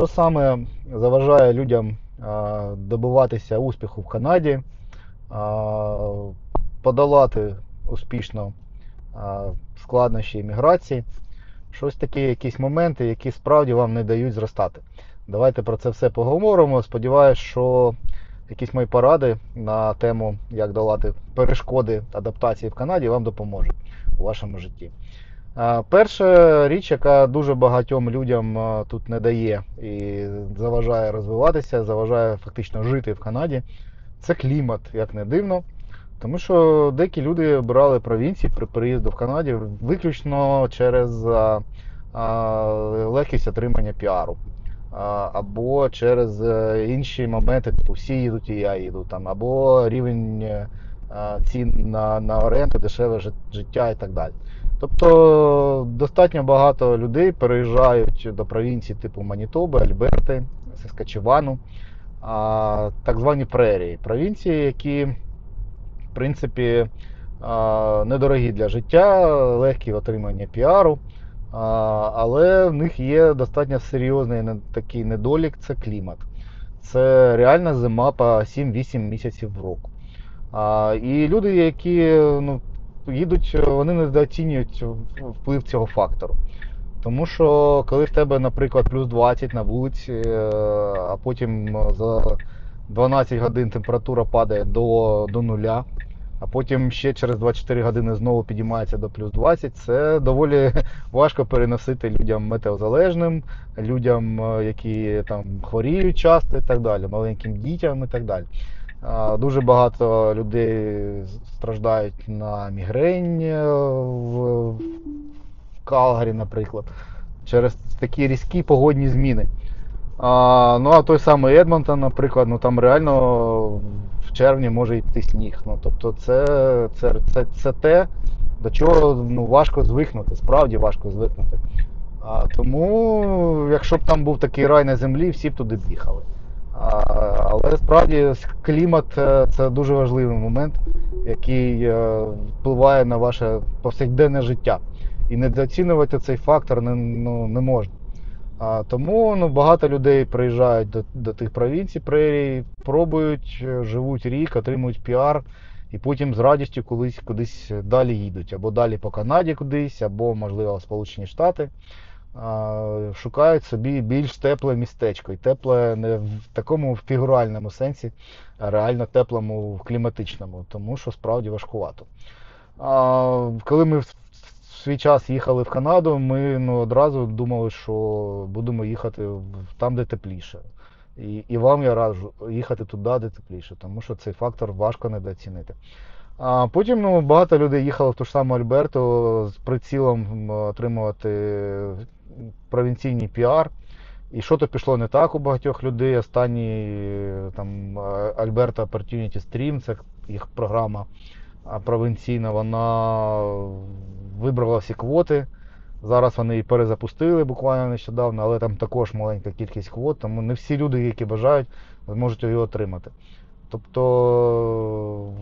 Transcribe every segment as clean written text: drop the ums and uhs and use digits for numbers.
Що саме заважає людям добиватися успіху в Канаді, подолати успішно складнощі імміграції? Щось такі якісь моменти, які справді вам не дають зростати. Давайте про це все поговоримо. Сподіваюсь, що якісь мої поради на тему, як долати перешкоди адаптації в Канаді, вам допоможуть у вашому житті. Перша річ, яка дуже багатьом людям тут не дає і заважає розвиватися, заважає фактично жити в Канаді, це клімат, як не дивно. Тому що деякі люди обирали провінції при переїзду в Канаді виключно через легкість отримання піару. Або через інші моменти, типу всі їдуть і я їду, там, або рівень цін на оренду, дешеве життя і так далі. Тобто достатньо багато людей переїжджають до провінцій типу Манітоби, Альберти, Саскачевану, так звані прерії. Провінції, які в принципі недорогі для життя, легкі в отриманні піару, але в них є достатньо серйозний такий недолік – це клімат. Це реальна зима по 7-8 місяців в року. І люди, які їдуть, вони недооцінюють вплив цього фактору. Тому що коли в тебе, наприклад, плюс 20 на вулиці, а потім за 12 годин температура падає до нуля, а потім ще через 24 години знову підіймається до плюс 20, це доволі важко переносити людям метеозалежним, людям, які там хворіють часто і так далі, маленьким дітям і так далі. Дуже багато людей страждають на мігрень в Калгарі, наприклад, через такі різкі погодні зміни. А той самий Едмонтон, наприклад, там реально в червні може йти сніг. Тобто це те, до чого важко звикнути, справді важко звикнути. Тому, якщо б там був такий рай на землі, всі б туди б'їхали. Але справді клімат – це дуже важливий момент, який впливає на ваше повсякденне життя. І недооцінювати цей фактор не можна. Тому багато людей приїжджають до тих провінцій, прерій, пробують, живуть рік, отримують піар і потім з радістю кудись далі їдуть. Або далі по Канаді кудись, або, можливо, в Сполучені Штати. Шукають собі більш тепле містечко. І тепле не в такому фігуральному сенсі, а реально теплому в кліматичному, тому що справді важкувато. Коли ми в свій час їхали в Канаду, ми одразу думали, що будемо їхати там, де тепліше. І вам я раджу їхати туди, де тепліше, тому що цей фактор важко недооцінити. А потім багато людей їхало в ту ж саму Альберту з прицілом отримувати провінційний піар. І що то пішло не так у багатьох людей. Останній Alberta Opportunity Stream, це їх програма провінційна, вона вибрала всі квоти. Зараз вони її перезапустили буквально нещодавно, але там також маленька кількість квот, тому не всі люди, які бажають, зможуть його отримати. Тобто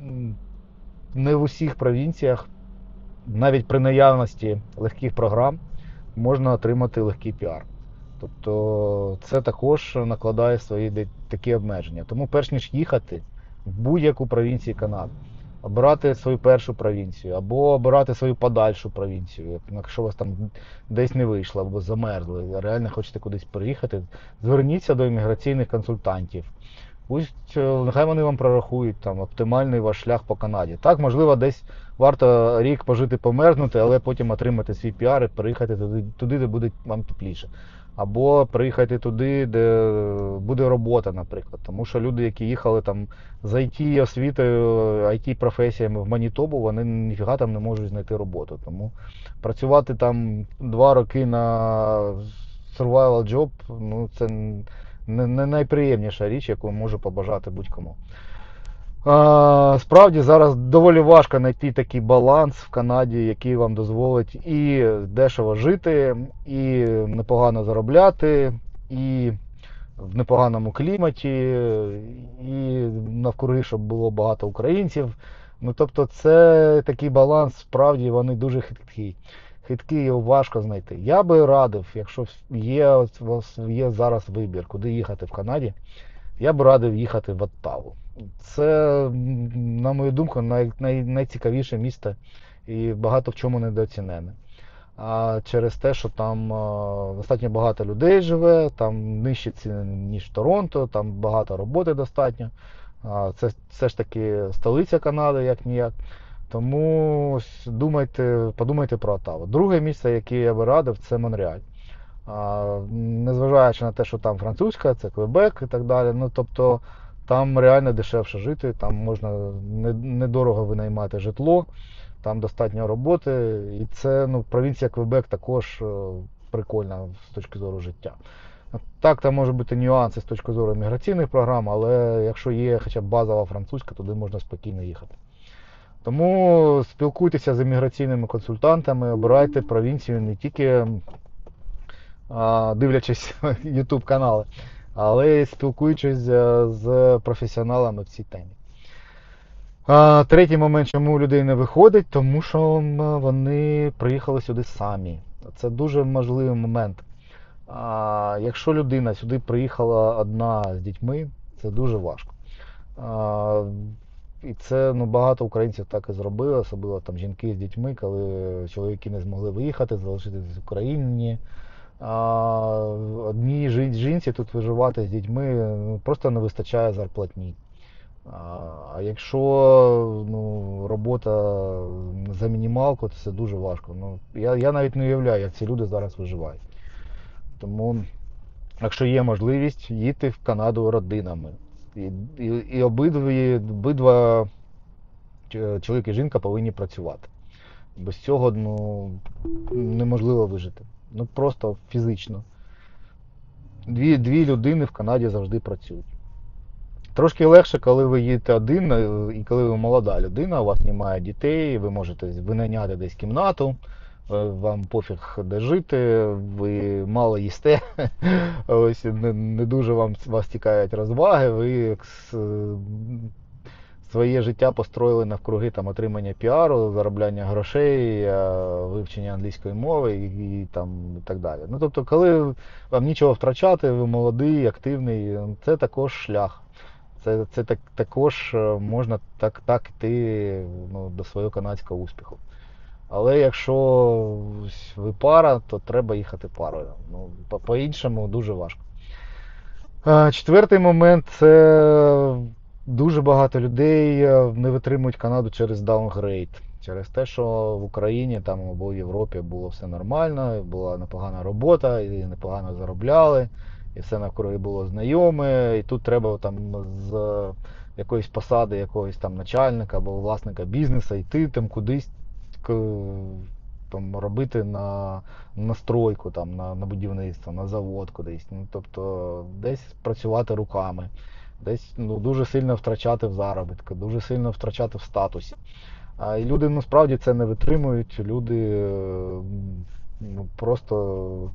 не в усіх провінціях, навіть при наявності легких програм, можна отримати легкий піар. Тобто це також накладає свої такі обмеження. Тому перш ніж їхати в будь-яку провінцію Канади, обирати свою першу провінцію, або обирати свою подальшу провінцію, якщо у вас там десь не вийшло, або замерзли, реально хочете кудись переїхати, зверніться до імміграційних консультантів. Нехай вони вам прорахують оптимальний ваш шлях по Канаді. Так, можливо, десь варто рік пожити, померзнути, але потім отримати свій піар і переїхати туди, де буде вам тепліше. Або приїхати туди, де буде робота, наприклад. Тому що люди, які їхали з IT-освітою, IT-професіями в Манітобу, вони ніфіга там не можуть знайти роботу. Тому працювати там 2 роки на survival job, це не найприємніша річ, яку можу побажати будь-кому. Справді зараз доволі важко знайти такий баланс в Канаді, який вам дозволить і дешево жити, і непогано заробляти, і в непоганому кліматі, і навкруги, щоб було багато українців. Тобто це такий баланс, справді вони дуже хиткий. хиткий, його важко знайти. Я би радив, якщо у вас є зараз вибір, куди їхати в Канаді, я б радив їхати в Оттаву. Це, на мою думку, найцікавіше місто і багато в чому недооцінене. А через те, що там достатньо багато людей живе, там нижчі ціни, ніж в Торонто, там багато роботи достатньо. Це все ж таки столиця Канади, як ніяк. Тому подумайте про Оттаву. Друге місце, яке я би радив, це Монреаль. Незважаючи на те, що там французька, це Квебек і так далі. Ну, тобто там реально дешевше жити, там можна недорого винаймати житло, там достатньо роботи. І це, провінція Квебек також прикольна з точки зору життя. Так, там можуть бути нюанси з точки зору міграційних програм, але якщо є хоча б базова французька, туди можна спокійно їхати. Тому спілкуйтеся з імміграційними консультантами, обирайте провінцію не тільки дивлячись YouTube канали, але й спілкуючись з професіоналами в цій темі. Третій момент, чому у людей не виходить, тому що вони приїхали сюди самі. Це дуже важливий момент. Якщо людина сюди приїхала одна з дітьми, це дуже важко. І це багато українців так і зробили, особливо там жінки з дітьми, коли чоловіки не змогли виїхати, залишитися в Україні. Одній жінці тут виживати з дітьми просто не вистачає зарплатні. А якщо робота за мінімалку, то це дуже важко. Я навіть не уявляю, як ці люди зараз виживають. Тому, якщо є можливість, їдьте в Канаду родинами. І обидва чоловік і жінка повинні працювати. Без цього неможливо вижити. Просто фізично. Дві людини в Канаді завжди працюють. Трошки легше, коли ви їдете один, і коли ви молода людина, у вас немає дітей, ви можете винайняти десь кімнату, вам пофіг де жити, ви мало їсте, ось не дуже вас цікавлять розваги, ви своє життя построїли навкруги отримання піару, заробляння грошей, вивчення англійської мови і так далі. Тобто, коли вам нічого втрачати, ви молодий, активний, це також шлях. Це також можна так йти до свого канадського успіху. Але якщо ви пара, то треба їхати парою. По-іншому дуже важко. Четвертий момент – це дуже багато людей не витримують Канаду через даунгрейд. Через те, що в Україні або в Європі було все нормально, була непогана робота, і непогано заробляли, і все навкруги було знайоме, і тут треба з якоїсь посади якогось начальника або власника бізнесу йти кудись робити на стройку, на будівництво, на завод кудись. Тобто десь працювати руками, десь дуже сильно втрачати в заробітку, дуже сильно втрачати в статусі. І люди насправді це не витримують, люди просто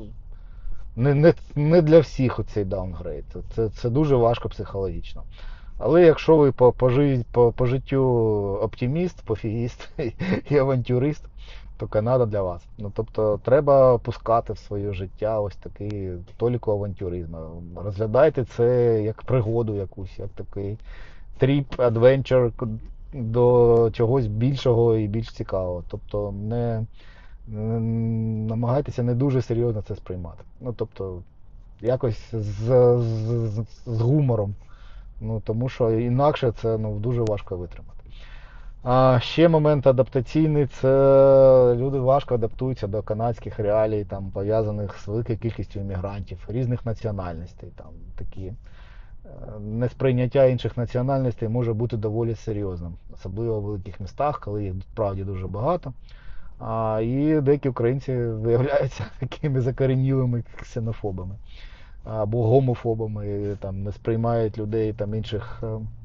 не для всіх оцей даунгрейд. Це дуже важко психологічно. Але якщо ви по життю оптиміст, пофігіст і авантюрист, то Канада для вас. Тобто треба пускати в своє життя ось такий толіку авантюризму. Розглядайте це як пригоду якусь, як такий тріп, адвенчер до чогось більшого і більш цікавого. Тобто намагайтеся не дуже серйозно це сприймати. Тобто якось з гумором. Тому що інакше це дуже важко витримати. А ще момент адаптаційний – це люди важко адаптуються до канадських реалій, пов'язаних з великою кількістю іммігрантів, різних національностей. Такі несприйняття інших національностей може бути доволі серйозним, особливо в великих містах, коли їх справді дуже багато. І деякі українці виявляються такими закоренілими ксенофобами або гомофобами, не сприймають людей інших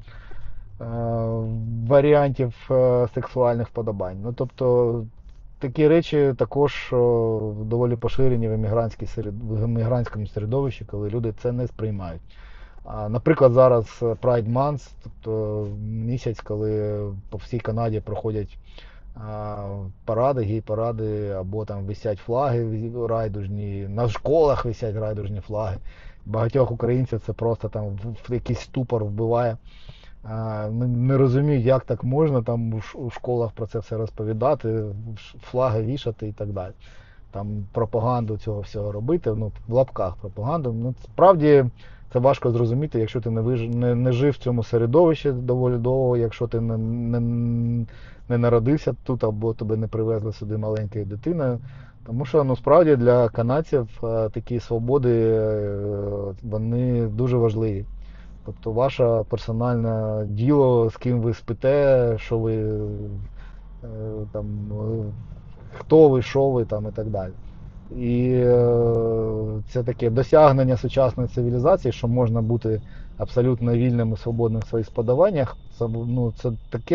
варіантів сексуальних вподобань. Тобто такі речі також доволі поширені в емігрантському середовищі, коли люди це не сприймають. Наприклад, зараз Pride Month, тобто місяць, коли по всій Канаді проходять паради, гей-паради, або там висять флаги райдужні, на школах висять райдужні флаги. Багатьох українців це просто там в якийсь ступор вбиває. Не розуміють, як так можна там у школах про це все розповідати, флаги вішати і так далі. Там пропаганду цього всього робити, ну, в лапках пропаганду. Ну, справді це важко зрозуміти, якщо ти не жив в цьому середовищі доволі довго, якщо ти не народився тут або тебе не привезли сюди маленькою дитиною. Тому що ну, справді для канадців такі свободи вони дуже важливі. Тобто ваше персональне діло, з ким ви спите, що ви там, хто ви, що ви там і так далі. І це таке досягнення сучасної цивілізації, що можна бути абсолютно вільним і свободним в своїх сподіваннях. Це, ну, це таке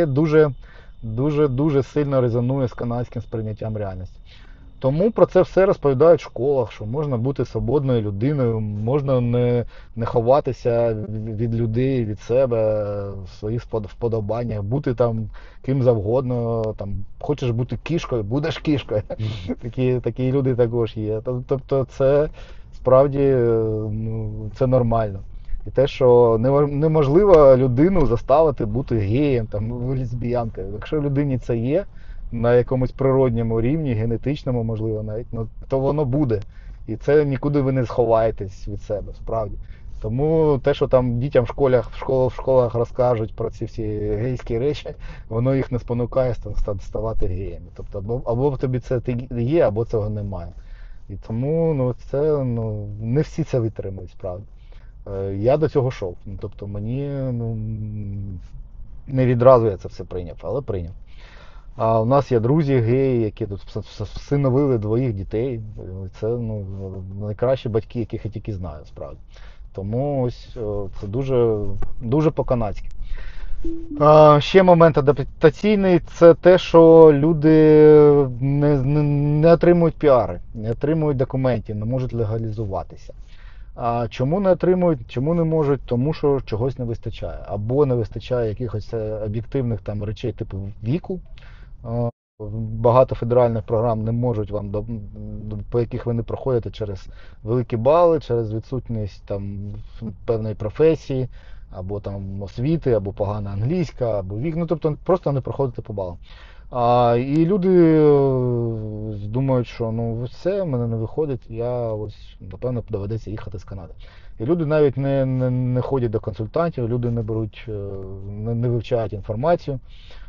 дуже сильно резонує з канадським сприйняттям реальності. Тому про це все розповідають в школах, що можна бути свободною людиною, можна не ховатися від людей, від себе, в своїх вподобаннях, бути там ким завгодно. Там, хочеш бути кішкою, будеш кішкою. Такі люди також є. Тобто це справді ну, це нормально. І те, що неможливо людину заставити бути геєм, там, лесбіянкою. Якщо людині це є, на якомусь природньому рівні, генетичному, можливо, навіть, ну, то воно буде. І це нікуди ви не сховаєтесь від себе, справді. Тому те, що там дітям в школах розкажуть про ці всі гейські речі, воно їх не спонукає ставати геями. Тобто або в тобі це є, або цього немає. І тому ну, це, ну, не всі це витримують, справді. Я до цього йшов. Тобто мені ну, не відразу я це все прийняв, але прийняв. А у нас є друзі геї, які тут всиновили двоїх дітей. Це ну, найкращі батьки, яких я тільки знаю, справді. Тому ось це дуже по-канадськи. Ще момент адаптаційний це те, що люди не отримують піари, не отримують документів, не можуть легалізуватися. А чому не отримують, чому не можуть? Тому що чогось не вистачає. Або не вистачає якихось об'єктивних там речей типу віку. Багато федеральних програм не можуть вам, по яких ви не проходите через великі бали, через відсутність там певної професії, або там освіти, або погана англійська, або вік. Ну тобто просто не проходите по балам. І люди думають, що ну все, в мене не виходить, я ось, напевно, доведеться їхати з Канади. І люди навіть не ходять до консультантів, люди не беруть, не вивчають інформацію.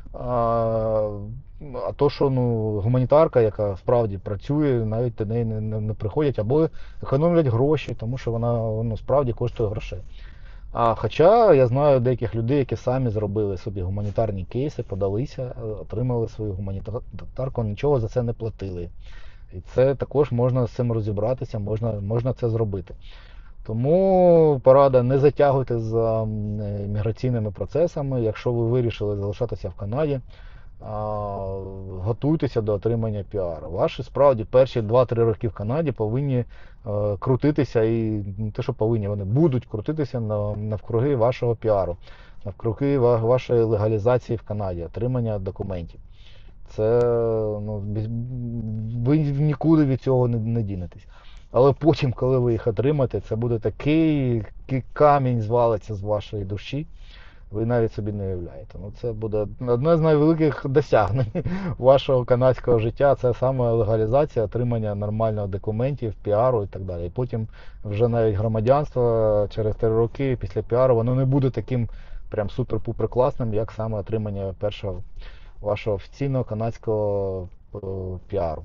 А то, що ну, гуманітарка, яка справді працює, навіть до неї не приходять, або економлять гроші, тому що вона ну, справді коштує грошей. Хоча я знаю деяких людей, які самі зробили собі гуманітарні кейси, подалися, отримали свою гуманітарку, нічого за це не платили. І це також можна з цим розібратися, можна це зробити. Тому порада, не затягуйте з міграційними процесами. Якщо ви вирішили залишатися в Канаді, готуйтеся до отримання піару. Ваші справді перші 2-3 роки в Канаді повинні крутитися, і не те, що повинні, вони будуть крутитися навкруги вашого піару, навкруги вашої легалізації в Канаді, отримання документів. Це ну, ви нікуди від цього не дінетесь. Але потім, коли ви їх отримаєте, це буде такий камінь звалиться з вашої душі, ви навіть собі не уявляєте. Ну, це буде одне з найвеликих досягнень вашого канадського життя. Це саме легалізація, отримання нормальних документів, піару і так далі. І потім вже навіть громадянство через 3 роки після піару, воно не буде таким прям супер-пупер класним, як саме отримання першого вашого офіційного канадського піару.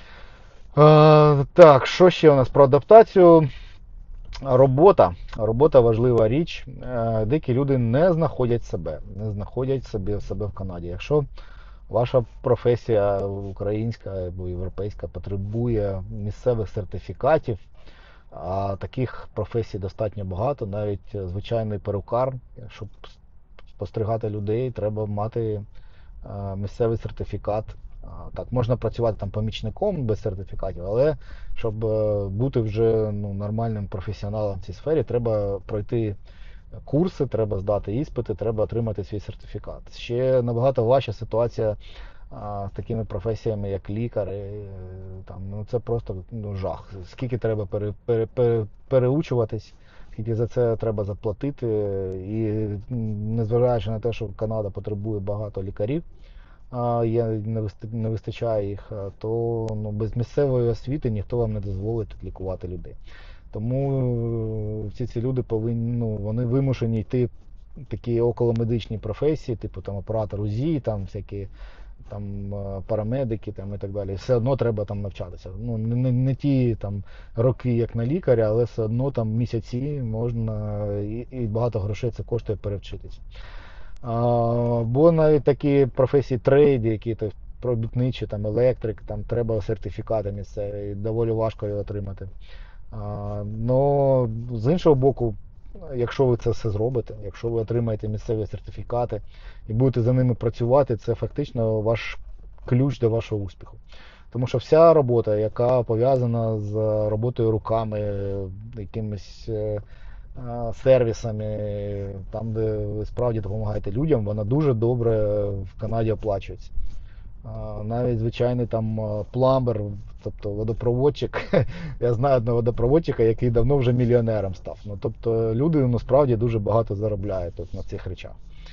Так, що ще у нас про адаптацію? Робота важлива річ. Деякі люди не знаходять себе в Канаді. Якщо ваша професія українська або європейська потребує місцевих сертифікатів, а таких професій достатньо багато, навіть звичайний перукар, щоб спостерігати людей, треба мати місцевий сертифікат. Так, можна працювати там помічником без сертифікатів, але щоб бути вже ну, нормальним професіоналом в цій сфері, треба пройти курси, треба здати іспити, треба отримати свій сертифікат. Ще набагато важча ситуація з такими професіями, як лікар, там, ну, це просто жах. Скільки треба переучуватись, скільки за це треба заплатити. І незважаючи на те, що Канада потребує багато лікарів, не вистачає їх, то ну, без місцевої освіти ніхто вам не дозволить тут лікувати людей. Тому всі ці люди повинні, ну, вони вимушені йти в такі околомедичні професії, типу там оператор УЗІ, там всякі там парамедики там, і так далі. Все одно треба там навчатися. Ну, не ті там роки, як на лікаря, але все одно там місяці можна і багато грошей це коштує перевчитися. Бо навіть такі професії трейді, які то робітничі, там електрик, там треба сертифікати місцеві, доволі важко його отримати. Но з іншого боку, якщо ви це все зробите, якщо ви отримаєте місцеві сертифікати і будете за ними працювати, це фактично ваш ключ до вашого успіху. Тому що вся робота, яка пов'язана з роботою руками, якимись сервісами, там, де ви справді допомагаєте людям, вона дуже добре в Канаді оплачується. Навіть звичайний там пламбер, тобто водопроводчик. Я знаю одного водопроводчика, який давно вже мільйонером став. Ну, тобто люди насправді дуже багато заробляють тут на цих речах.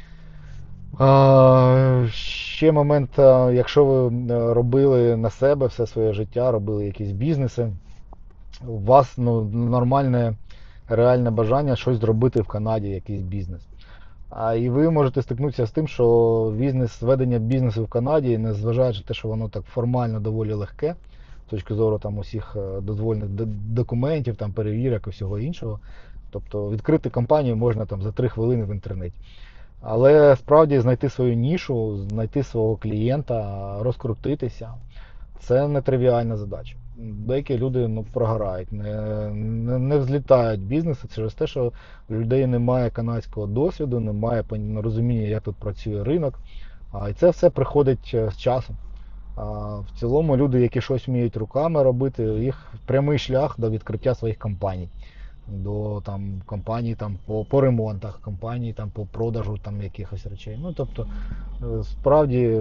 Ще момент, якщо ви робили на себе все своє життя, робили якісь бізнеси, у вас ну, нормальне, реальне бажання щось зробити в Канаді, якийсь бізнес. І ви можете стикнутися з тим, що ведення бізнесу в Канаді, незважаючи на те, що воно так формально доволі легке, з точки зору там усіх дозвольних документів, там перевірок і всього іншого. Тобто відкрити компанію можна там за 3 хвилини в інтернеті. Але справді знайти свою нішу, знайти свого клієнта, розкрутитися, це нетривіальна задача. Деякі люди ну, прогорають, не взлітають бізнеси через те, що у людей немає канадського досвіду, немає розуміння, як тут працює ринок. І це все приходить з часом. В цілому люди, які щось вміють руками робити, їх прямий шлях до відкриття своїх компаній. До там, компаній там, по ремонтах, компаній там, по продажу там, якихось речей. Ну, тобто, справді,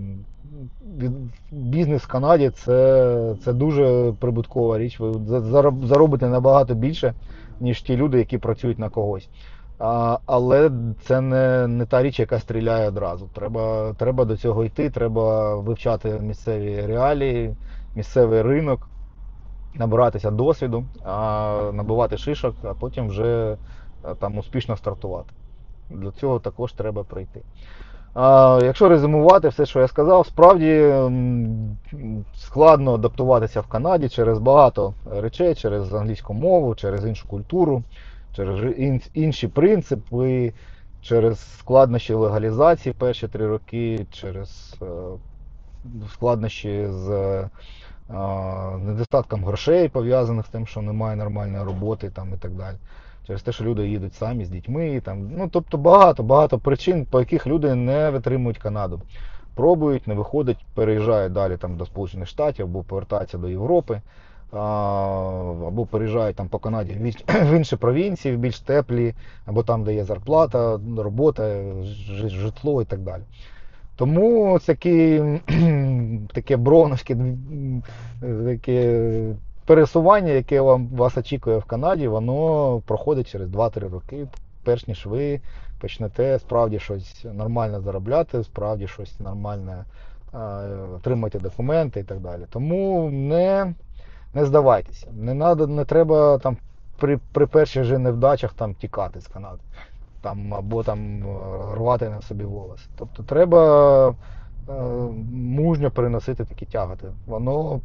бізнес в Канаді це дуже прибуткова річ. Ви заробите набагато більше, ніж ті люди, які працюють на когось. Але це не та річ, яка стріляє одразу. Треба до цього йти, треба вивчати місцеві реалії, місцевий ринок, набиратися досвіду, набивати шишок, а потім вже там успішно стартувати. Для цього також треба пройти. Якщо резюмувати все, що я сказав, справді складно адаптуватися в Канаді через багато речей, через англійську мову, через іншу культуру, через інші принципи, через складнощі легалізації перші 3 роки, через складнощі з недостатком грошей, пов'язаних з тим, що немає нормальної роботи там, і так далі. Через те, що люди їдуть самі з дітьми. Там, ну, тобто багато причин, по яких люди не витримують Канаду. Пробують, не виходять, переїжджають далі там, до Сполучених Штатів або повертаються до Європи, або переїжджають там, по Канаді в інші провінції, в більш теплі, або там, де є зарплата, робота, житло і так далі. Тому таке броновське таке пересування, яке вас очікує в Канаді, воно проходить через 2-3 роки, перш ніж ви почнете справді щось нормально заробляти, справді щось нормальне, отримати документи і так далі. Тому не здавайтеся, не треба там при перших же невдачах там тікати з Канади. Там, або там рвати на собі волос. Тобто треба мужньо переносити такі тяготи. Воно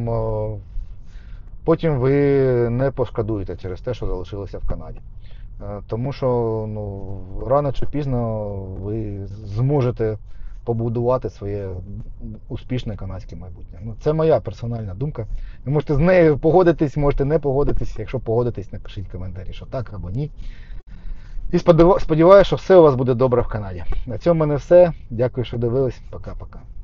потім ви не пошкодуєте через те, що залишилися в Канаді. Тому що ну, рано чи пізно ви зможете побудувати своє успішне канадське майбутнє. Ну, це моя персональна думка. Ви можете з нею погодитись, можете не погодитись. Якщо погодитесь, напишіть коментарі, що так або ні. І сподіваюся, що все у вас буде добре в Канаді. На цьому в мене все. Дякую, що дивились. Пока-пока.